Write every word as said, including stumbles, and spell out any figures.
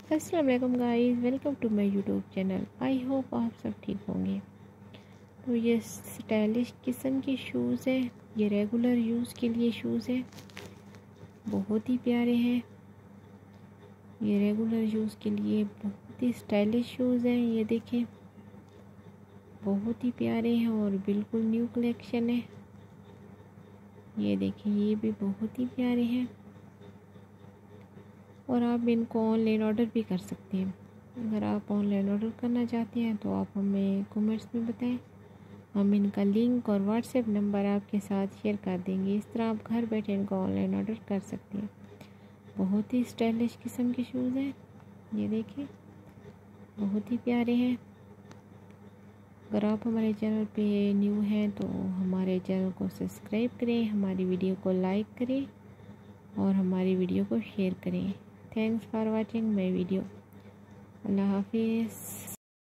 अस्सलाम वालेकुम guys, welcome to my YouTube channel. I hope आप सब ठीक होंगे। तो ये स्टाइलिश किस्म के शूज़ हैं, ये रेगुलर यूज़ के लिए शूज़ हैं, बहुत ही प्यारे हैं। ये रेगुलर यूज़ के लिए बहुत ही स्टाइलिश शूज़ हैं। ये देखें, बहुत ही प्यारे हैं और बिल्कुल न्यू कलेक्शन है। ये देखें, ये भी बहुत ही प्यारे हैं और आप इनको ऑनलाइन ऑर्डर भी कर सकते हैं। अगर आप ऑनलाइन ऑर्डर करना चाहते हैं तो आप हमें कमेंट्स में बताएं, हम इनका लिंक और व्हाट्सएप नंबर आपके साथ शेयर कर देंगे। इस तरह आप घर बैठे इनको ऑनलाइन ऑर्डर कर सकते हैं। बहुत ही स्टाइलिश किस्म के शूज़ हैं, ये देखें, बहुत ही प्यारे हैं। अगर आप हमारे चैनल पे न्यू हैं तो हमारे चैनल को सब्सक्राइब करें, हमारी वीडियो को लाइक करें और हमारी वीडियो को शेयर करें। Thanks for watching my video. अल्लाह हाफिज़।